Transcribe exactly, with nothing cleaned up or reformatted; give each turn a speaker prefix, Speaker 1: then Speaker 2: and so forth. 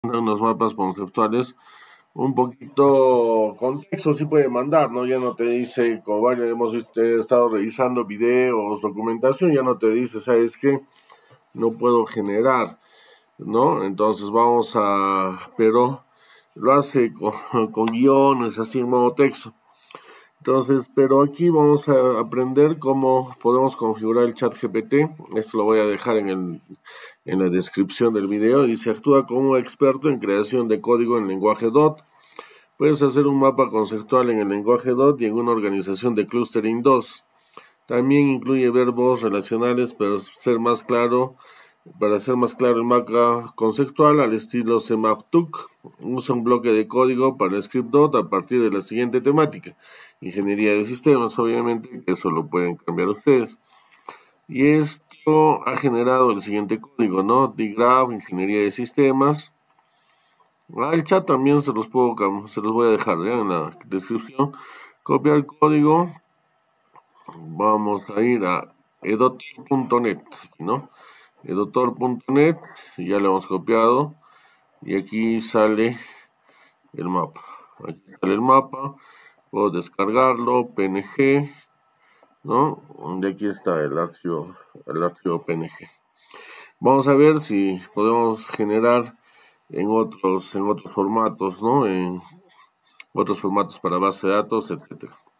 Speaker 1: unos mapas conceptuales, un poquito contexto sí puede mandar, ¿no? Ya no te dice, como varios hemos visto- he estado revisando videos, documentación, ya no te dice, ¿sabes qué? No puedo generar, ¿no? Entonces vamos a, pero lo hace con, con guiones, así en modo texto. Entonces, pero aquí vamos a aprender cómo podemos configurar el chat G P T. Esto lo voy a dejar en, el, en la descripción del video. Y se actúa como experto en creación de código en lenguaje D O T. Puedes hacer un mapa conceptual en el lenguaje D O T y en una organización de clustering dos. También incluye verbos relacionales, pero ser más claro, para hacer más claro el mapa conceptual al estilo C M A P T U C. Usa un bloque de código para el script D O T a partir de la siguiente temática. Ingeniería de sistemas, obviamente, que eso lo pueden cambiar ustedes. Y esto ha generado el siguiente código, ¿no? digraph, ingeniería de sistemas. Ah, el chat también se los puedo, se los voy a dejar ¿ya? En la descripción. Copiar código. Vamos a ir a edotor punto net, ¿no? edotor punto net, ya le hemos copiado y aquí sale el mapa. Aquí sale el mapa, puedo descargarlo, P N G, ¿no? Y aquí está el archivo, el archivo P N G. Vamos a ver si podemos generar en otros, en otros formatos, ¿no? En otros formatos para base de datos, etcétera.